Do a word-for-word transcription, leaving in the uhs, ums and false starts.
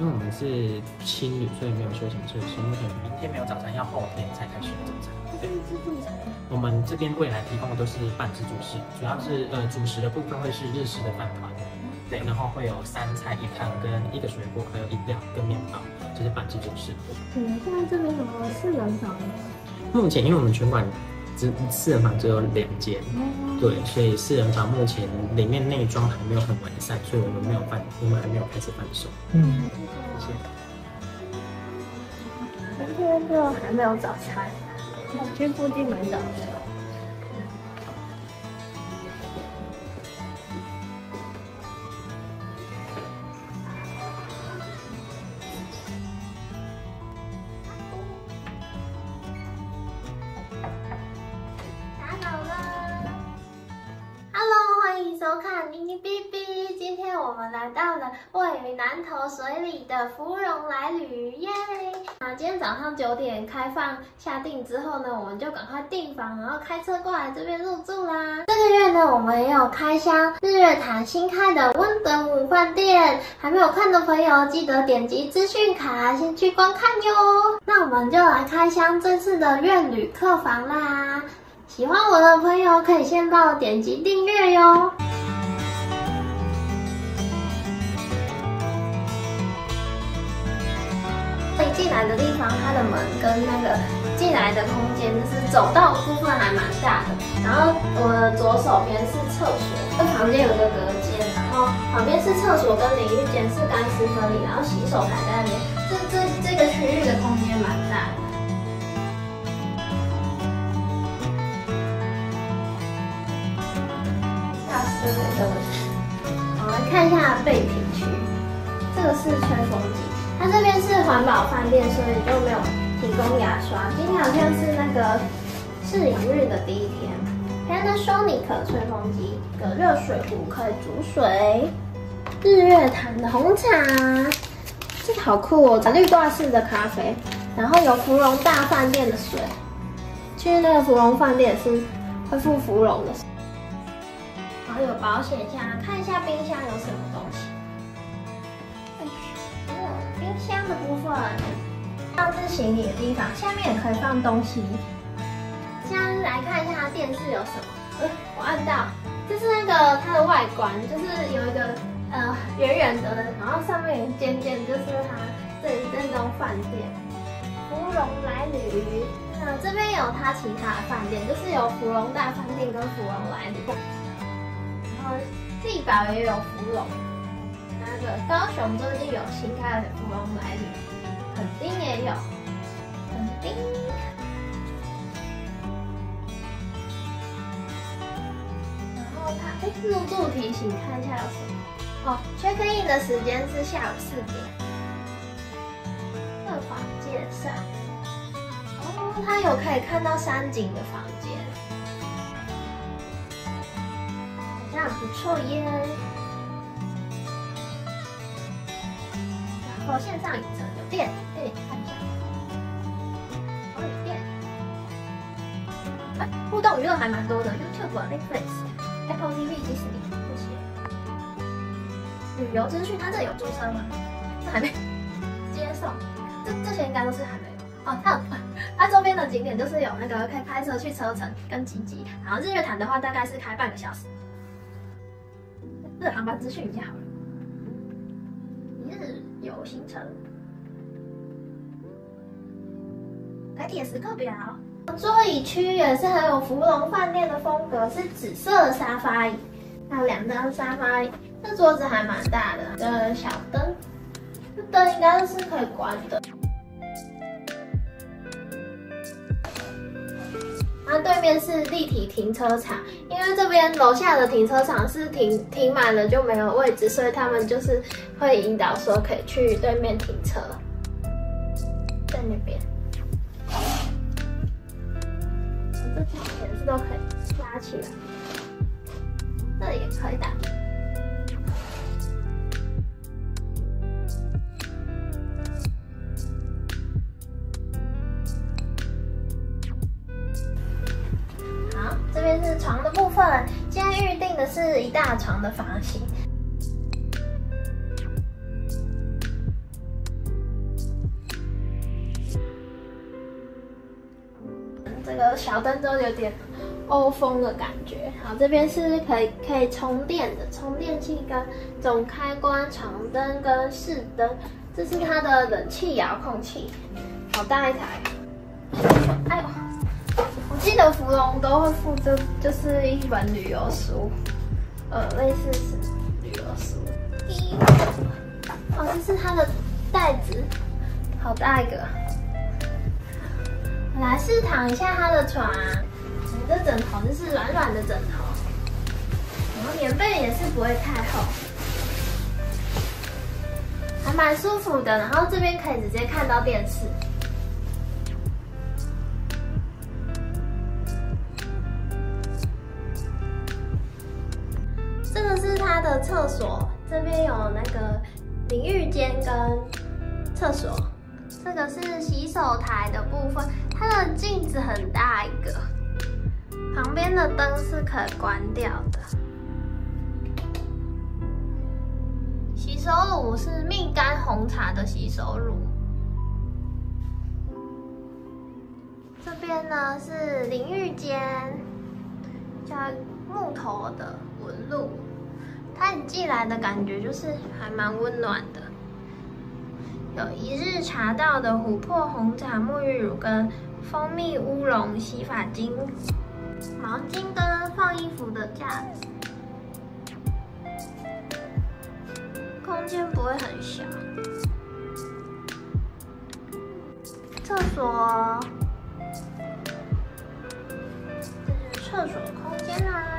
因为我们是青旅，所以没有休闲设施。目前明天没有早餐，要后天才开始有早餐。对， 自助餐。 我们这边未来提供的都是半自助式，主要是呃主食的部分会是日式的饭团，对，然后会有三菜一汤跟一个水果，还有饮料跟面包，这是半自助式。 嗯，现在这边有四人房吗？ 目前因为我们全馆只四人房只有两间，对，所以四人房目前里面内装还没有很完善，所以我们没有贩，我们还没有开始贩售。嗯，谢谢。 今天就还没有早餐，我去附近买早餐。收看咪咪 B B， 今天我们来到了位于南投水里的芙蓉来旅，耶！啊，今天早上九点开放下订之后呢，我们就赶快订房，然后开车过来这边入住啦。这个月呢，我们也有开箱日月潭新开的温德姆饭店，还没有看的朋友记得点击资讯卡先去观看哟。那我们就来开箱这次的苑旅客房啦。喜欢我的朋友可以先帮我点击订阅哟。一进来的地方，它的门跟那个进来的空间就是走道部分还蛮大的。然后我的左手边是厕所，这旁边有个隔间，然后旁边是厕所跟淋浴间是干湿分离，然后洗手台在那边。这这这个区域的空间蛮大的。对对对，我们看一下备品区，这个是吹风机，它这边是环保饭店，所以就没有提供牙刷。今天好像是那个试营日的第一天。Panasonic 吹风机，有热水壶可以煮水，日月潭的红茶，这个好酷哦，绿挂式的咖啡，然后有芙蓉大饭店的水，去那个芙蓉饭店是会附芙蓉的。然后有保险箱，看一下冰箱有什么东西。哦，冰箱的部分，放置行李的地方，下面也可以放东西。现在来看一下电视有什么。呃，我按到，这是那个它的外观，就是有一个呃圆圆的，然后上面有尖尖，就是它这里这栋饭店，芙蓉来旅。那这边有它其他的饭店，就是有芙蓉大饭店跟芙蓉来旅。然后地堡也有芙蓉，那个高雄最近有新开的芙蓉来旅，垦丁也有，垦丁。然后它哎，入住提醒看一下有什么哦 ，check in 的时间是下午四点。客房介绍，哦，它有可以看到山景的房间。不错耶，然后线上影城有电，可以看一下，哦有电，哎，互动娱乐还蛮多的 ，YouTube、Netflix、Apple T V、迪士尼这些。旅游资讯，它这里有注册吗？这还没接受，这这些应该都是还没有。哦，它有，它周边的景点就是有那个可以开车去车城跟集集，然后日月潭的话大概是开半个小时。这航班资讯一下好了，一日游行程，台铁时刻表。座椅区也是很有芙蓉饭店的风格，是紫色的沙发椅，还有两张沙发椅。这桌子还蛮大的，这小灯，这灯应该是可以关的。然后对面是立体停车场，因为这边楼下的停车场是停停满了就没有位置，所以他们就是会引导说可以去对面停车，在那边。这几前是都可以拉起来，这里也可以打。这边是床的部分，今天预定的是一大床的房型。 这个小灯都有点欧风的感觉。好，这边是可以可以充电的，充电器跟总开关、长灯跟视灯。这是它的冷气遥控器，好大一台。哎呦，我记得福隆都会附这，就是一本旅游书，呃，类似是旅游书。哦，这是它的袋子，好大一个。我来试躺一下它的床，你的枕头就是软软的枕头，然后棉被也是不会太厚，还蛮舒服的。然后这边可以直接看到电视。这个是它的厕所，这边有那个淋浴间跟厕所。这个是洗手台的部分，它的镜子很大一个，旁边的灯是可以关掉的。洗手乳是蜜柑红茶的洗手乳。这边呢是淋浴间，叫木头的纹路，它一进来的感觉就是还蛮温暖的。有一日茶道的琥珀红茶沐浴乳跟蜂蜜乌龙洗发精，毛巾跟放衣服的架子，空间不会很小。厕所，这是厕所空间啦。